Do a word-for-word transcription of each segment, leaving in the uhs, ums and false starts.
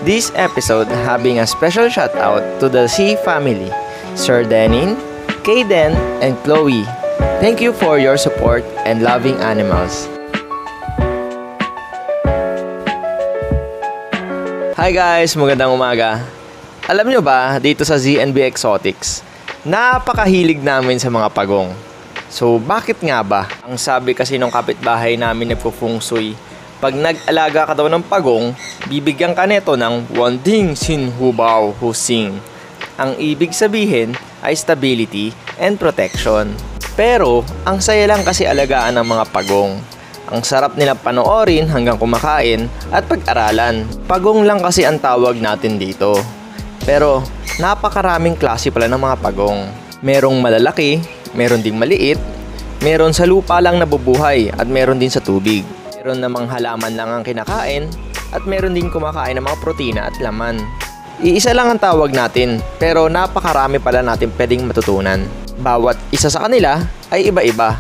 This episode having a special shout out to the C family, Sir Denin, Kaden, and Chloe. Thank you for your support and loving animals. Hi guys, magandang umaga. Alam nyo ba, dito sa Z N B Exotics, napakahilig namin sa mga pagong. So bakit nga ba? Ang sabi kasi ng kapitbahay namin nagpo-feng shui, pag nag-alaga ka daw ng pagong, bibigyan ka neto ng Wanding Sin Hubao Husing. Ang ibig sabihin ay stability and protection. Pero, ang saya lang kasi alagaan ng mga pagong. Ang sarap nila panoorin hanggang kumakain at pag-aralan. Pagong lang kasi ang tawag natin dito. Pero, napakaraming klase pala ng mga pagong. Merong malalaki, meron ding maliit, meron sa lupa lang nabubuhay at meron din sa tubig. Meron namang halaman lang ang kinakain at meron din kumakain ng mga protina at laman. Iisa lang ang tawag natin pero napakarami pala natin pwedeng matutunan. Bawat isa sa kanila ay iba-iba.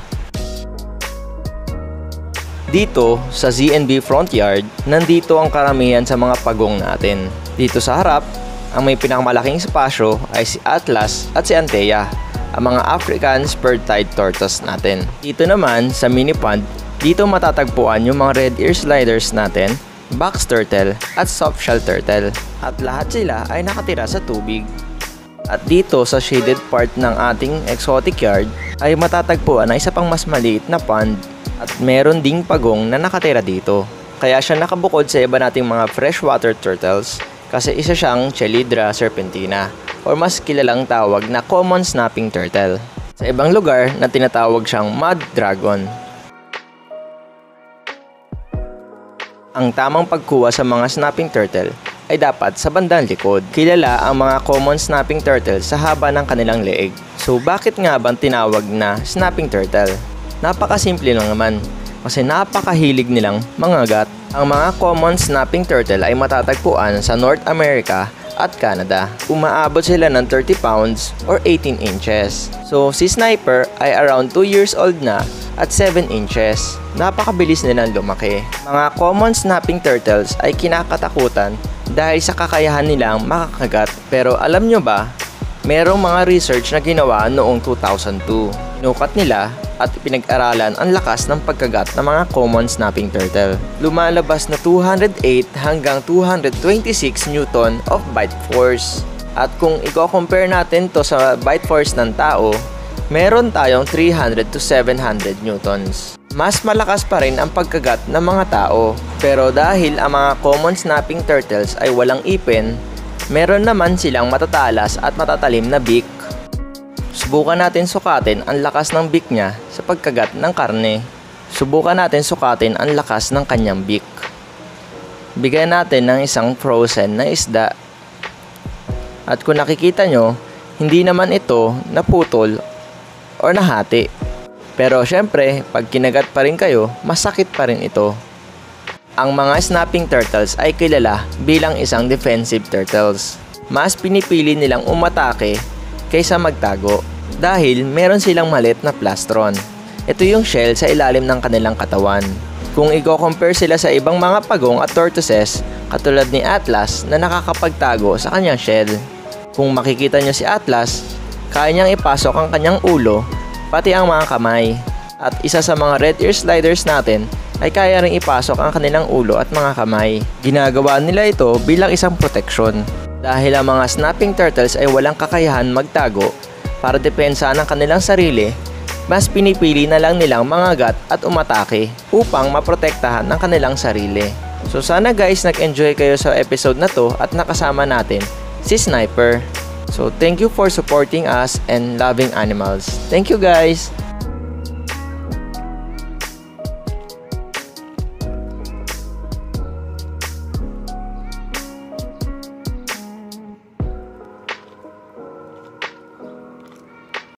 Dito sa Z N B Front Yard, nandito ang karamihan sa mga pagong natin. Dito sa harap, ang may pinakamalaking espasyo ay si Atlas at si Antea, ang mga African spur-tied tortoise natin. Dito naman sa mini pond, dito matatagpuan yung mga red ear sliders natin, box turtle at soft shell turtle. At lahat sila ay nakatira sa tubig. At dito sa shaded part ng ating exotic yard ay matatagpuan na isa pang mas maliit na pond. At meron ding pagong na nakatira dito. Kaya siya nakabukod sa iba nating mga freshwater turtles kasi isa siyang Chelydra serpentina or mas kilalang tawag na common snapping turtle. Sa ibang lugar na tinatawag siyang mud dragon. Ang tamang pagkuha sa mga snapping turtle ay dapat sa bandang likod. Kilala ang mga common snapping turtle sa haba ng kanilang leeg. So bakit nga bang tinawag na snapping turtle? Napakasimple lang naman kasi napakahilig nilang mangagat. Ang mga common snapping turtle ay matatagpuan sa North America at Canada. Umaabot sila ng thirty pounds or eighteen inches. So si Sniper ay around two years old na at seven inches. Napakabilis nilang lumaki. Mga common snapping turtles ay kinakatakutan dahil sa kakayahan nilang makakagat. Pero alam nyo ba, merong mga research na ginawa noong two thousand two. Inukat nila at pinag-aralan ang lakas ng pagkagat ng mga common snapping turtle. Lumalabas na two hundred eight hanggang two hundred twenty-six newton of bite force. At kung i-compare natin to sa bite force ng tao, meron tayong three hundred to seven hundred newtons. Mas malakas pa rin ang pagkagat ng mga tao. Pero dahil ang mga common snapping turtles ay walang ipin, meron naman silang matatalas at matatalim na beak. Subukan natin sukatin ang lakas ng beak niya sa pagkagat ng karne. Subukan natin sukatin ang lakas ng kanyang beak. Bigyan natin ng isang frozen na isda. At kung nakikita nyo, hindi naman ito naputol or nahati. Pero syempre, pag kinagat pa rin kayo, masakit pa rin ito. Ang mga snapping turtles ay kilala bilang isang defensive turtles. Mas pinipili nilang umatake kaysa magtago dahil meron silang maliit na plastron. Ito yung shell sa ilalim ng kanilang katawan. Kung i-compare sila sa ibang mga pagong at tortoises katulad ni Atlas na nakakapagtago sa kanyang shell. Kung makikita nyo si Atlas, kaya niyang ipasok ang kanyang ulo pati ang mga kamay. At isa sa mga red ear sliders natin ay kaya ring ipasok ang kanilang ulo at mga kamay. Ginagawa nila ito bilang isang proteksyon. Dahil ang mga snapping turtles ay walang kakayahan magtago para depensahan ang kanilang sarili, mas pinipili na lang nilang mangagat at umatake upang maprotektahan ang kanilang sarili. So sana guys nag-enjoy kayo sa episode na to at nakasama natin si Sniper. So thank you for supporting us and loving animals. Thank you guys!